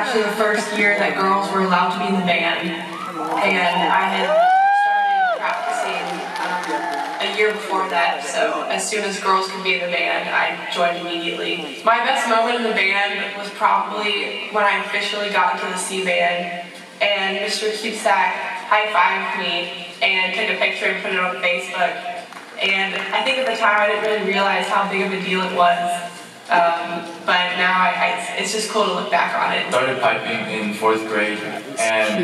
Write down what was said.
actually the first year that girls were allowed to be in the band, and I had started practicing a year before that, so as soon as girls could be in the band, I joined immediately. My best moment in the band was probably when I officially got into the C band, and Mr. Cusack high-fived me and took a picture and put it on Facebook. And I think at the time I didn't really realize how big of a deal it was. But now it's just cool to look back on it. Started piping in 4th grade, and